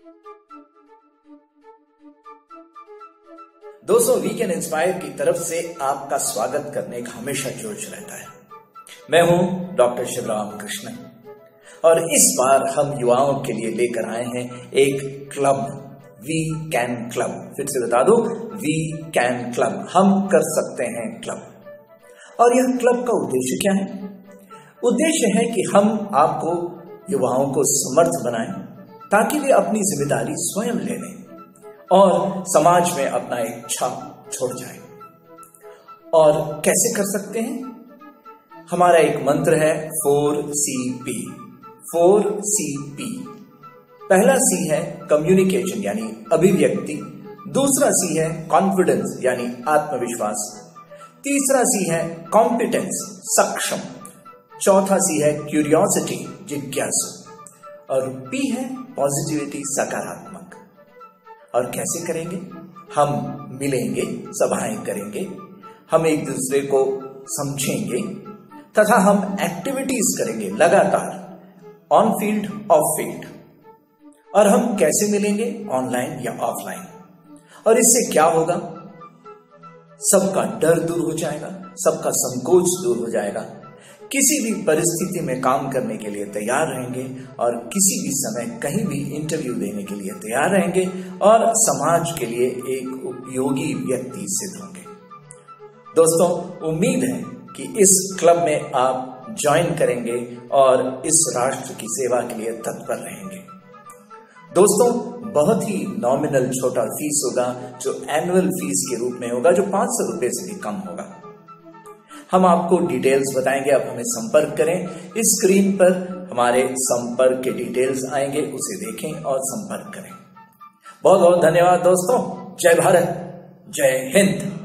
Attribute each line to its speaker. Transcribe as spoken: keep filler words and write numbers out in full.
Speaker 1: दोस्तों, weekend inspire की तरफ से आपका स्वागत करने का हमेशा जोश रहता है। मैं हूं डॉक्टर शिवराम कृष्ण और इस बार हम युवाओं के लिए लेकर आए हैं एक क्लब, वी कैन क्लब। फिर से बता दो, वी कैन क्लब, हम कर सकते हैं क्लब। और यह क्लब का उद्देश्य क्या है? उद्देश्य है कि हम आपको, युवाओं को समर्थ बनाएं ताकि वे अपनी जिम्मेदारी स्वयं ले लें और समाज में अपना एक छाप छोड़ जाए। और कैसे कर सकते हैं? हमारा एक मंत्र है four C P. Four C P. पहला सी है कम्युनिकेशन यानी अभिव्यक्ति, दूसरा सी है कॉन्फिडेंस यानी आत्मविश्वास, तीसरा सी है कॉम्पिटेंस सक्षम, चौथा सी है क्यूरियोसिटी जिज्ञासु, और पी है पॉजिटिविटी सकारात्मक। और कैसे करेंगे? हम मिलेंगे, सभाएं करेंगे, हम एक दूसरे को समझेंगे तथा हम एक्टिविटीज करेंगे लगातार, ऑन फील्ड ऑफ फील्ड। और हम कैसे मिलेंगे? ऑनलाइन या ऑफलाइन। और इससे क्या होगा? सबका डर दूर हो जाएगा, सबका संकोच दूर हो जाएगा, किसी भी परिस्थिति में काम करने के लिए तैयार रहेंगे और किसी भी समय कहीं भी इंटरव्यू देने के लिए तैयार रहेंगे और समाज के लिए एक उपयोगी व्यक्ति सिद्ध होंगे। दोस्तों, उम्मीद है कि इस क्लब में आप ज्वाइन करेंगे और इस राष्ट्र की सेवा के लिए तत्पर रहेंगे। दोस्तों, बहुत ही नॉमिनल छोटा फीस होगा जो एनुअल फीस के रूप में होगा, जो पांच सौ रुपए से भी कम होगा। हम आपको डिटेल्स बताएंगे, आप हमें संपर्क करें। इस स्क्रीन पर हमारे संपर्क के डिटेल्स आएंगे, उसे देखें और संपर्क करें। बहुत बहुत धन्यवाद दोस्तों। जय भारत, जय हिंद।